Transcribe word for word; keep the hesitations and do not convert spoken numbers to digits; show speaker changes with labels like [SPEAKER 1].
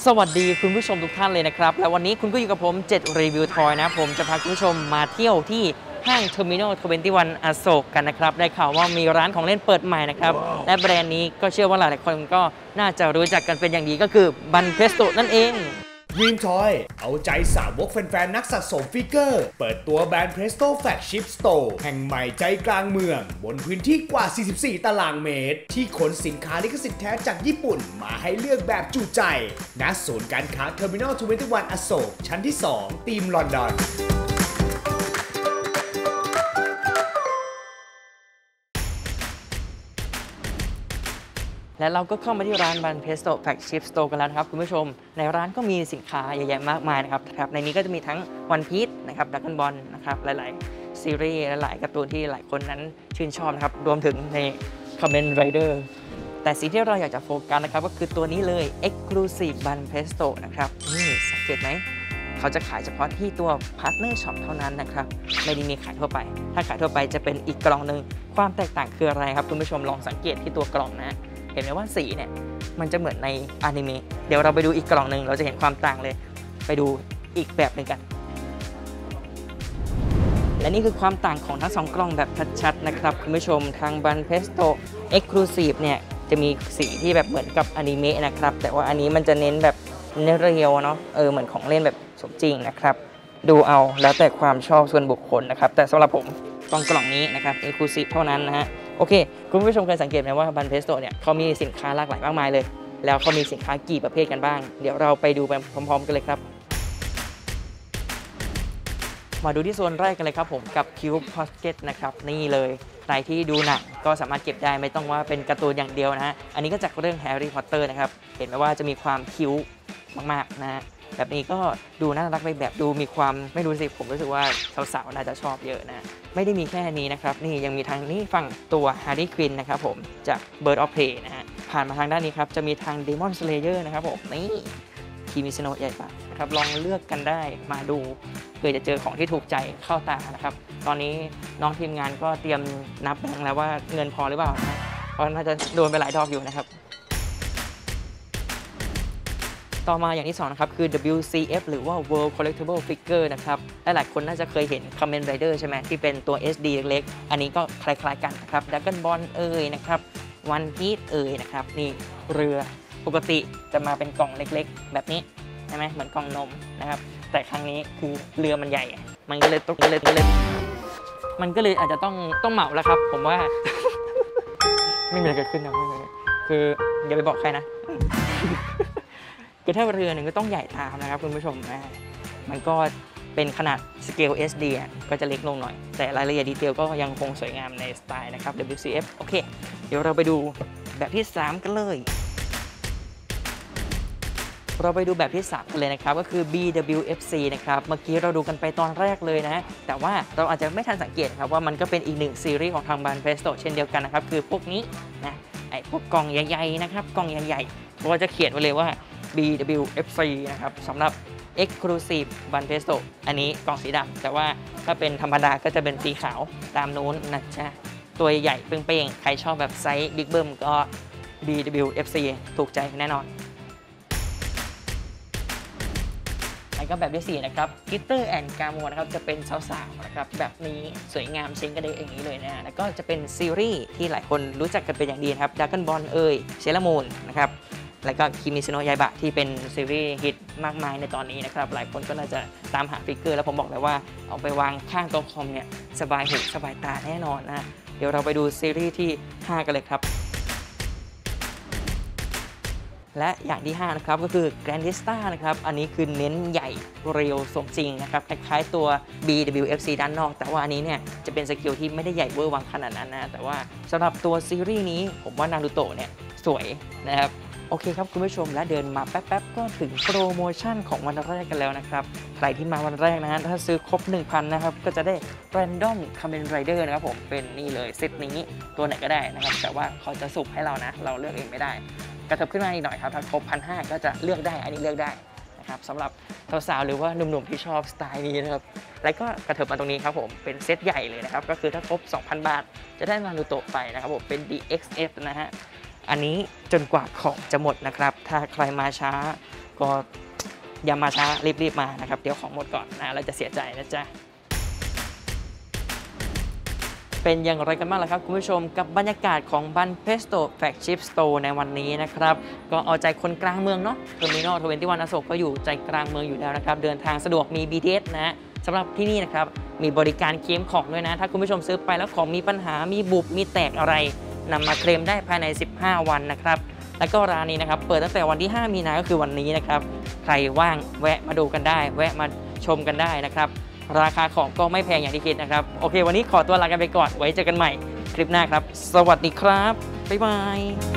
[SPEAKER 1] สวัสดีคุณผู้ชมทุกท่านเลยนะครับและวันนี้คุณก็อยู่กับผมเจ็ดรีวิวทอยนะผมจะพาคุณผู้ชมมาเที่ยวที่ห้าง Terminal ทเวนตี้วัน อโศกกันนะครับได้ข่าวว่ามีร้านของเล่นเปิดใหม่นะครับ wow. และแบรนด์นี้ก็เชื่อว่าหลายๆคนก็น่าจะรู้จักกันเป็นอย่างดีก็คือบันเพสโตนั่นเอง
[SPEAKER 2] Dream Toy เอาใจสาวกแฟนๆนักสะสมฟิกเกอร์เปิดตัวแบรนด์ Presto Flagship Store แห่งใหม่ใจกลางเมืองบนพื้นที่กว่า สี่สิบสี่ ตารางเมตรที่ขนสินค้าลิขสิทธิ์แท้จากญี่ปุ่นมาให้เลือกแบบจุใจณศูนย์การค้า Terminal ทเวนตี้วัน อโศกชั้นที่ สอง ทีมลอนดอน
[SPEAKER 1] และเราก็เข้ามาที่ร้านบันเพสโตแฟลกชิพสโตร์กันแล้วนะครับคุณผู้ชมในร้านก็มีสินค้าเยอะแยะมากมายนะครับครับในนี้ก็จะมีทั้งวันพีซนะครับดักกันบอลนะครับหลายๆซีรีส์หลายๆการ์ตูนที่หลายคนนั้นชื่นชอบนะครับรวมถึงในคอมเมนต์ไรเดอร์แต่สิ่งที่เราอยากจะโฟกัสนะครับก็คือตัวนี้เลย Exclusive บันเพสโตนะครับนี่สังเกตไหมเขาจะขายเฉพาะที่ตัว Partner Shop เท่านั้นนะครับไม่ได้มีขายทั่วไปถ้าขายทั่วไปจะเป็นอีกกล่องหนึ่งความแตกต่างคืออะไรครับคุณผู้ชมลองสังเกตที่ตัวกล่องนะเห็นไหมว่าสีเนี่ยมันจะเหมือนในอนิเมะเดี๋ยวเราไปดูอีกกล่องหนึ่งเราจะเห็นความต่างเลยไปดูอีกแบบหนึ่งกันและนี่คือความต่างของทั้งสองกล่องแบบชัดๆนะครับคุณผู้ชมทางบันเพสโต Exclusive เนี่ยจะมีสีที่แบบเหมือนกับอนิเมะนะครับแต่ว่าอันนี้มันจะเน้นแบบเนื้อเรียวเนาะเออเหมือนของเล่นแบบสมจริงนะครับดูเอาแล้วแต่ความชอบส่วนบุคคลนะครับแต่สำหรับผมต้องกล่องนี้นะครับ Exclusive เท่านั้นนะฮะโอเคคุณผู้ชมเคยสังเกตไหมว่าบันเพสโตเนี่ยเขามีสินค้าหลากหลายมากมายเลยแล้วเขามีสินค้ากี่ประเภทกันบ้างเดี๋ยวเราไปดูไปพร้อมๆกันเลยครับมาดูที่โซนแรกกันเลยครับผมกับ Cube Pocket นะครับนี่เลยใครที่ดูหนังก็สามารถเก็บได้ไม่ต้องว่าเป็นการ์ตูนอย่างเดียวนะฮะอันนี้ก็จากเรื่อง Harry Potter นะครับเห็นไหมว่าจะมีความคิ้วมากๆนะฮะแบบนี้ก็ดูน่ารักไปแบบดูมีความไม่รู้สิผมรู้สึกว่าสาวๆน่าจะชอบเยอะนะไม่ได้มีแค่นี้นะครับนี่ยังมีทางนี้ฝั่งตัว Harley Quinn นะครับผมจาก Bird of Prey นะฮะผ่านมาทางด้านนี้ครับจะมีทาง Demon Slayer นะครับผมนี่คิมิซิโนะใหญ่ปะนะครับลองเลือกกันได้มาดูเพื่อจะเจอของที่ถูกใจเข้าตานะครับตอนนี้น้องทีมงานก็เตรียมนับแบงค์แล้วว่าเงินพอหรือเปล่านะเพราะน่าจะโดนไปหลายดอกอยู่นะครับต่อมาอย่างที่สองนะครับคือ ดับเบิลยู ซี เอฟ หรือว่า World Collectible Figure นะครับหลายๆคนน่าจะเคยเห็น Kamen Rider ใช่ไหมที่เป็นตัว เอส ดี เล็กๆอันนี้ก็คล้ายๆกันนะครับ Dragon Ball เอ่ยนะครับ One Piece เอ่ยนะครับนี่เรือปกติจะมาเป็นกล่องเล็กๆแบบนี้ใช่ไหมเหมือนกล่องนมนะครับแต่ครั้งนี้คือเรือมันใหญ่มันก็เลยต้องเลยเลยมันก็เลยอาจจะต้องต้องเหมาแล้วครับผมว่า ไม่มีอะไรเกิดขึ้นนะคืออย่าไปบอกใครนะคือถ้าเรือหนึ่งก็ต้องใหญ่ตามนะครับคุณผู้ชมนะมันก็เป็นขนาดสเกล เอส ดี อ่ะก็จะเล็กลงหน่อยแต่รายละเอียดดีเทลก็ยังคงสวยงามในสไตล์นะครับ ดับเบิลยู ซี เอฟ โอเคเดี๋ยวเราไปดูแบบที่สามกันเลยเราไปดูแบบที่สามกันเลยนะครับก็คือ บี ดับเบิลยู เอฟ ซี นะครับเมื่อกี้เราดูกันไปตอนแรกเลยนะแต่ว่าเราอาจจะไม่ทันสังเกตครับว่ามันก็เป็นอีกหนึ่งซีรีส์ของทางบันเพสโตเช่นเดียวกันนะครับคือพวกนี้นะไอ้พวกกล่องใหญ่ๆนะครับกล่องใหญ่ๆเราจะเขียนไว้เลยว่า บี ดับเบิลยู เอฟ ซี นะครับสำหรับ Exclusive บันเพสโตอันนี้กล่องสีดำแต่ว่าถ้าเป็นธรรมดาก็จะเป็นสีขาวตามนู้นนะจ๊ะตัวใหญ่เป้งๆใครชอบแบบไซส์บิ๊กเบิ้มก็ บี ดับเบิลยู เอฟ ซี ถูกใจแน่นอนแล้วก็แบบที่สี่นะครับกิตเตอร์แอนด์กาโมนะครับจะเป็นสาวๆนะครับแบบนี้สวยงามเช้งกระเดยอย่างนี้เลยนะแล้วก็จะเป็นซีรีส์ที่หลายคนรู้จักกันเป็นอย่างดีนะครับดราก้อนบอลเอ่ยเซเลอร์มูนนะครับแล้วก็คิมิซิโนะยายบะที่เป็นซีรีส์ฮิตมากมายในตอนนี้นะครับหลายคนก็น่าจะตามหาฟิกเกอร์แล้วผมบอกเลยว่าเอาไปวางข้างโต๊ะคอมเนี่ยสบายหูสบายตาแน่นอนนะเดี๋ยวเราไปดูซีรีส์ที่ห้ากันเลยครับและอย่างที่ห้านะครับก็คือ Grandista นะครับอันนี้คือเน้นใหญ่เรียวสมจริงนะครับคล้ายๆตัว บี ดับเบิลยู เอฟ ซี ด้านนอกแต่ว่าอันนี้เนี่ยจะเป็นสเกลที่ไม่ได้ใหญ่เวอร์วังขนาดนั้นนะแต่ว่าสำหรับตัวซีรีส์นี้ผมว่านารูโตะเนี่ยสวยนะครับโอเคครับคุณผู้ชมและเดินมาแป๊บๆก็ถึงโปรโมชั่นของวันแรกกันแล้วนะครับใครที่มาวันแรกนะฮะถ้าซื้อครบ หนึ่งพัน นะครับก็จะได้ Random Kamen Rider นะครับผมเป็นนี่เลยเซตนี้ตัวไหนก็ได้นะครับแต่ว่าเขาจะสุ่มให้เรานะเราเลือกเองไม่ได้กระเถิบขึ้นมาอีกหน่อยครับถ้าครบ หนึ่งพันห้าร้อย ก็จะเลือกได้อันนี้เลือกได้นะครับสำหรับสาวๆหรือว่าหนุ่มๆที่ชอบสไตล์นี้นะครับแล้วก็กระเถิบมาตรงนี้ครับผมเป็นเซตใหญ่เลยนะครับก็คือถ้าครบ สองพัน บาทจะได้นารูโตะไปนะครับผมเป็น ดี เอ็กซ์ เอฟ นะฮะอันนี้จนกว่าของจะหมดนะครับถ้าใครมาช้าก็อย่ามาช้ารีบๆมานะครับเดี๋ยวของหมดก่อนนะเราจะเสียใจนะจ๊ะเป็นอย่างไรกันบ้างล่ะครับคุณผู้ชมกับบรรยากาศของบันเพสโตแฟลกชิพสโตร์ในวันนี้นะครับก็เอาใจคนกลางเมืองเนาะเทอร์มินอลทเวนตี้วันอโศกก็อยู่ใจกลางเมืองอยู่แล้วนะครับเดินทางสะดวกมี บี ที เอส นะสำหรับที่นี่นะครับมีบริการเคลมของด้วยนะถ้าคุณผู้ชมซื้อไปแล้วของมีปัญหามีบุบมีแตกอะไรนำมาเคลมได้ภายในสิบห้าวันนะครับแล้วก็ร้านนี้นะครับเปิดตั้งแต่วันที่ห้ามีนาก็คือวันนี้นะครับใครว่างแวะมาดูกันได้แวะมาชมกันได้นะครับราคาของก็ไม่แพงอย่างที่คิดนะครับโอเควันนี้ขอตัวลากันไปก่อนไว้เจอกันใหม่คลิปหน้าครับสวัสดีครับบ๊ายบาย